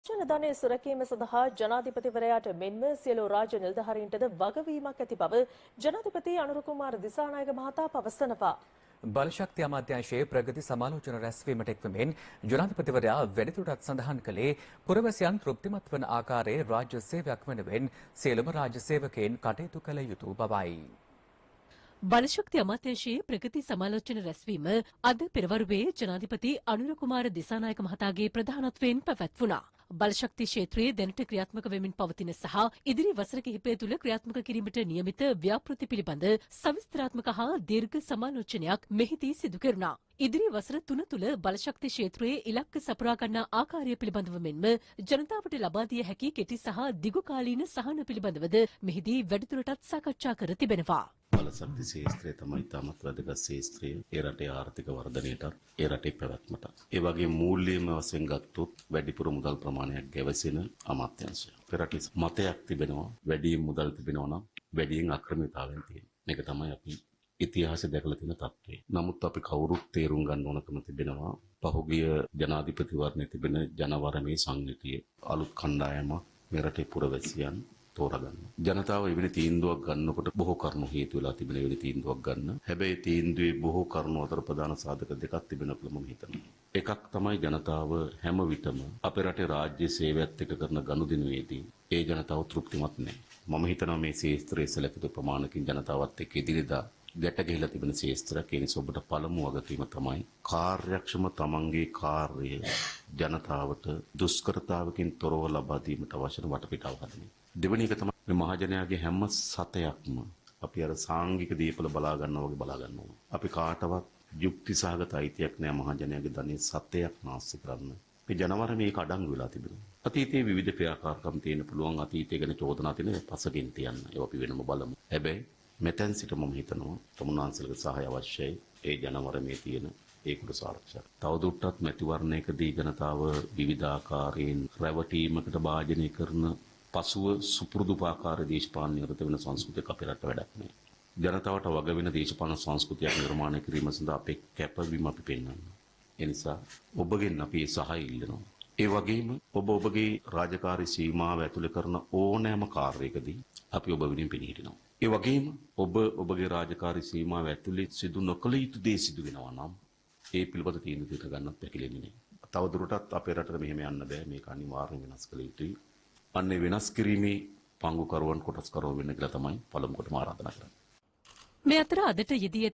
ජනධනය සුරැකීම සඳහා ජනාධිපතිවරයාට මෙන්ම සියලු රාජ්‍ය නිලධාරීන්ටද වගවීමක් ඇති බව ජනාධිපති අනුර කුමාර දිසානායක මහතා පවසනවා. බලශක්ති අමාත්‍යාංශයේ ප්‍රගති සමාලෝචන රැස්වීමට එක්වමින් ජනාධිපතිවරයා වැඩිදුරටත් සඳහන් කළේ පුරවැසියන් තෘප්තිමත් වන ආකාරයේ රාජ්‍ය සේවයක් වෙනුවෙන් සියලුම රාජ්‍ය සේවකයන් කටයුතු කළ යුතු බවයි. බලශක්ති අමාත්‍යාංශයේ ප්‍රගති සමාලෝචන රැස්වීම අද පෙරවරුවේ ජනාධිපති අනුර කුමාර දිසානායක මහතාගේ ප්‍රධානත්වයෙන් පැවැත්වුණා. බලශක්ති ක්ෂේත්‍රයේ දැනට ක්‍රියාත්මක වෙමින් පවතින සහ ඉදිරි වසර කිහිපය තුළ ක්‍රියාත්මක කිරීමට නියමිත ව්‍යාපෘති පිළිබඳ සවිස්තරාත්මක හා දීර්ඝ සමාලෝචනයක් මෙහිදී සිදු කෙරුණා. ඉදිරි වසර 3 තුළ බලශක්ති ක්ෂේත්‍රයේ ඉලක්ක සපුරා ගන්නා ආකාරය පිළිබඳව මෙන්ම ජනතාවට ලබා දිය හැකි කෙටි සහ දිගු කාලීන සහන පිළිබඳවද මෙහිදී වැඩිදුරටත් සාකච්ඡා කර තිබෙනවා. බලශක්ති ක්ෂේත්‍රය තමයි තාමත් වැදගත් ක්ෂේත්‍රය. ඒ රටේ ආර්ථික වර්ධනයටත් ඒ රටේ පැවැත්මට. ඒ වගේ මූල්‍යම වශයෙන් ගත්තොත් වැඩිපුර මුදල් ප්‍රමාණයක් ගැවසෙන අමාත්‍යාංශය. ඒ රටේ මතයක් තිබෙනවා වැඩියෙන් මුදල් තිබෙනවා නම් වැඩියෙන් අක්‍රමිකතාවයන් තියෙනවා. මේක තමයි අපි ඉතිහාසය දැකලා තියෙන තත්ත්වය. නමුත් අපි කවුරුත් තේරුම් ගන්න ඕනකම තිබෙනවා පහුගිය ජනාධිපතිවරණයේ තිබෙන ජනවරමේ සංගතිය අලුත් කණ්ඩායමක් මේ රටේ පුරවැසියන් තෝරගන්න. ජනතාව එවැනි තීන්දුවක් ගන්නකොට බොහෝ කරුණු හේතු වෙලා තිබෙන එවැනි තීන්දුවක් ගන්න. හැබැයි තීන්දුවේ බොහෝ කරුණු අතර ප්‍රධාන සාධක දෙකක් තිබෙන කියලා මම හිතනවා. එකක් තමයි ජනතාව හැම විටම අපේ රටේ රාජ්‍ය සේවයත් එක්ක කරන ගනුදෙනුවේදී ඒ ජනතාව තෘප්තිමත් නැහැ. මම හිතනවා මේ ශේත්‍රයේ සැලකිත ප්‍රමාණකින් ජනතාවත් එක්ක ඉදිරියදා ගැට ගහලා තිබෙන ශේත්‍රයක්. ඒ නිසා ඔබට පළමු වගකීම තමයි කාර්යක්ෂම තමන්ගේ කාර්යය ජනතාවට දුෂ්කරතාවකින් තොරව ලබා දීමට අවශ්‍ය වටපිටාව හදන්නේ. දෙවෙනි එක තමයි මේ මහජනයාගේ හැම සතයක්ම අපි අර සාංගික දීපල බලා ගන්නවා වගේ බලා ගන්නවා. අපි කාටවත් යුක්ති සහගත අයිතියක් නෑ මහජනයාගේ ධනෙ සතයක් නාස්ති කරන්න. මේ ජනවර මේක අඩංගු වෙලා තිබෙනවා. අතීතයේ විවිධ ක්‍රියාකාරකම් තියෙන පුළුවන් අතීතය ගැන චෝදනා තියෙන පසකින් තියන්න. ඒවා අපි වෙනම බලමු. හැබැයි මෙතෙන් සිට මම හිතනවා තමුන්නාන්සලගේ සහාය අවශ්‍යයි. ඒ ජනවර මේ තියෙන ඒකට සාර්ථකයි. තවදුරටත් මැතිවරණයකදී ජනතාව විවිධාකාරයෙන් රැවටීමකට භාජනය කරන පසුව සුපුරුදුපාකාර දේශපාලන නිරත වෙන සංස්කෘතියක් අපේ රට වැඩක් නෑ. ජනතාවට වග වෙන දේශපාලන සංස්කෘතියක් නිර්මාණය කිරීම සඳහා අපේ කැපවීම අපි පෙන්වන්න. ඒ නිසා ඔබගෙන් අපි සහාය ඉල්ලනවා. ඒ වගේම ඔබගේ රාජකාරී සීමාව ඇතුළේ කරන ඕනෑම කාර්යයකදී අපි ඔබ වෙනුවෙන් පෙනී හිටිනවා. ඒ වගේම ඔබගේ රාජකාරී සීමාව ඇතුළේ සිදු නොකළ යුතු දේ සිදු වෙනවා නම් ඒ පිළිබඳ තීන්දුව ගන්නත් පැකිලෙන්නේ නෑ. තවදුරටත් අපේ රටට මෙහෙම යන්න බෑ. මේක අනිවාර්යයෙන් වෙනස් කළ යුතුයි. අන්නේ වෙනස් කිරීමේ පංගුකරුවන් කොටස්කරුවෝ වෙන්න කියලා තමයි පළමු කොටම ආරාධනා කරන්නේ. මේ අතර අදට යෙදී